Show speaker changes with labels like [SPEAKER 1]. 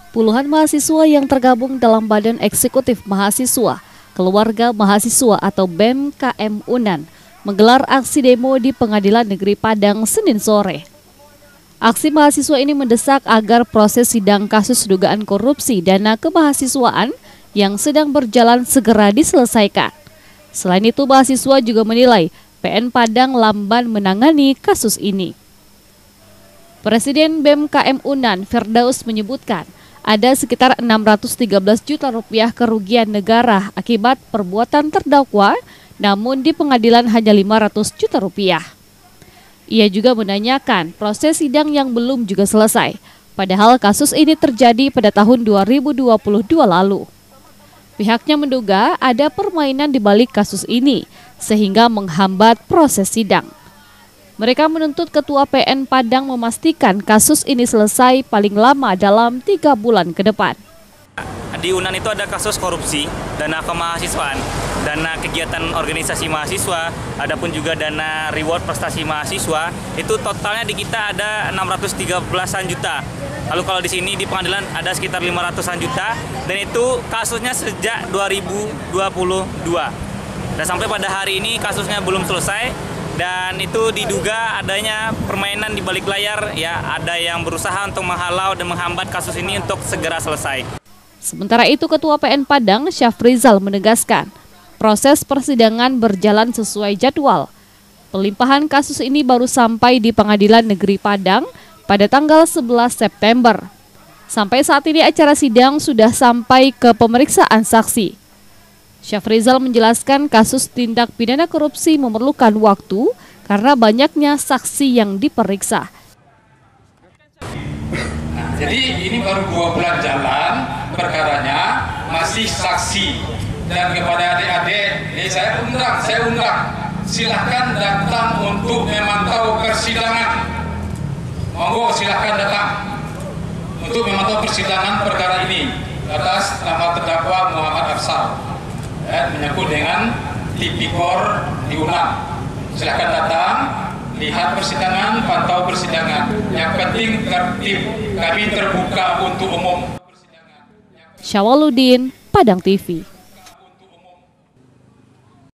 [SPEAKER 1] Puluhan mahasiswa yang tergabung dalam Badan Eksekutif Mahasiswa, Keluarga Mahasiswa atau BEM KM UNAN menggelar aksi demo di Pengadilan Negeri Padang Senin sore. Aksi mahasiswa ini mendesak agar proses sidang kasus dugaan korupsi dana kemahasiswaan yang sedang berjalan segera diselesaikan. Selain itu, mahasiswa juga menilai PN Padang lamban menangani kasus ini. Presiden BEM KM UNAN Firdaus menyebutkan ada sekitar 613 juta rupiah kerugian negara akibat perbuatan terdakwa, namun di pengadilan hanya 500 juta rupiah. Ia juga menanyakan proses sidang yang belum juga selesai, padahal kasus ini terjadi pada tahun 2022 lalu. Pihaknya menduga ada permainan di balik kasus ini, sehingga menghambat proses sidang. Mereka menuntut Ketua PN Padang memastikan kasus ini selesai paling lama dalam 3 bulan ke depan.
[SPEAKER 2] Di UNAN itu ada kasus korupsi, dana kemahasiswaan, dana kegiatan organisasi mahasiswa, adapun juga dana reward prestasi mahasiswa, itu totalnya di kita ada 613-an juta. Lalu kalau di sini di pengadilan ada sekitar 500-an juta, dan itu kasusnya sejak 2022. Dan sampai pada hari ini kasusnya belum selesai. Dan itu diduga adanya permainan di balik layar, ya ada yang berusaha untuk menghalau dan menghambat kasus ini untuk segera selesai.
[SPEAKER 1] Sementara itu, Ketua PN Padang Syafrizal menegaskan proses persidangan berjalan sesuai jadwal. Pelimpahan kasus ini baru sampai di Pengadilan Negeri Padang pada tanggal 11 September. Sampai saat ini acara sidang sudah sampai ke pemeriksaan saksi. Syafrizal menjelaskan kasus tindak pidana korupsi memerlukan waktu karena banyaknya saksi yang diperiksa.
[SPEAKER 3] Jadi ini baru 2 bulan jalan perkaranya, masih saksi. Dan kepada adik-adik, ini saya undang, silahkan datang untuk memantau persidangan. Monggo silahkan datang untuk memantau persidangan perkara ini atas nama terdakwa Muhammad Afsal. Menyangkut dengan tipikor di UNAN. Silakan datang, lihat persidangan, pantau persidangan. Yang penting tertib, kami terbuka untuk umum.
[SPEAKER 1] Syawaludin, Padang TV.